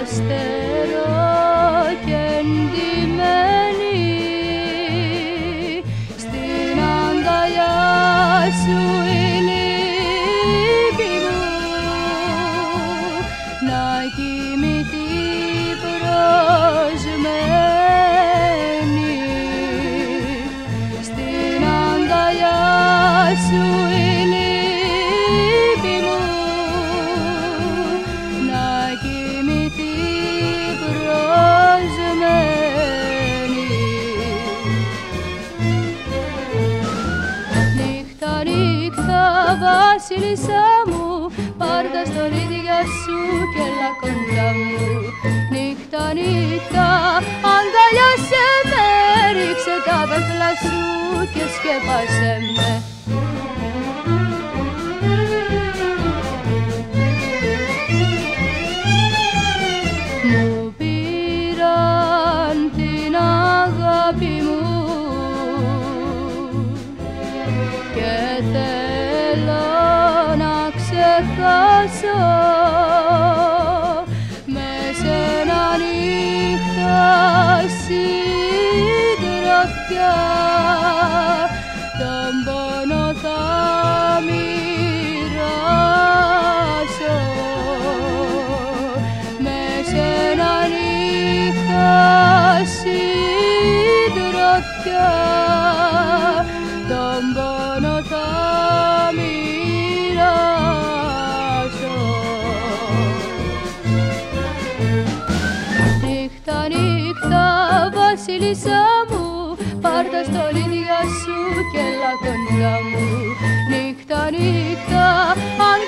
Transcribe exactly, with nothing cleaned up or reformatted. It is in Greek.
άστερο και εντυμένη στην αγκαλιά σου η λύπη μου να κοιμηθεί προσμένη στην αγκαλιά σου η λύπη μου να κοιμηθεί προσμένη. Νύχτα, νύχτα, βασίλισσα μου, πάρ' τα στολίδια σου και έλα κοντά μου. Νύχτα, νύχτα, αγκαλιάσέ με, ρίξε τα πέπλα σου και σκέπασέ με. Μου πήραν την αγάπη μου και θέλω να ξεχάσω με σένα νύχτα συντροφιά, τον πόνο θα μοιράσω με σένα νύχτα συντροφιά, τον πόνο θα μοιράσω. Νύχτα, νύχτα, βασίλισσα μου, πάρ' τα στολίδια σου και έλα κοντά μου. Νύχτα, νύχτα,